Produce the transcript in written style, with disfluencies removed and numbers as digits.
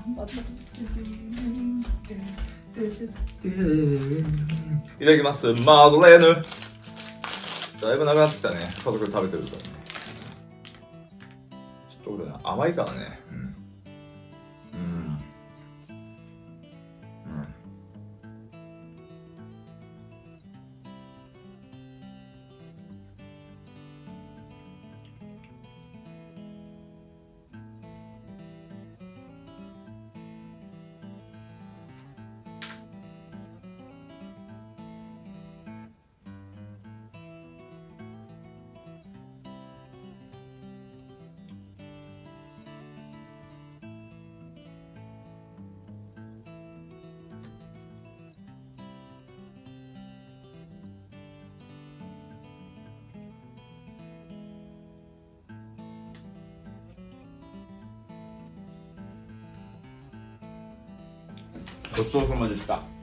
いただきます。マドレーヌ。だいぶなくなってきたね。家族で食べてると。ちょっと俺ね、甘いからね。ごちそうさまでした。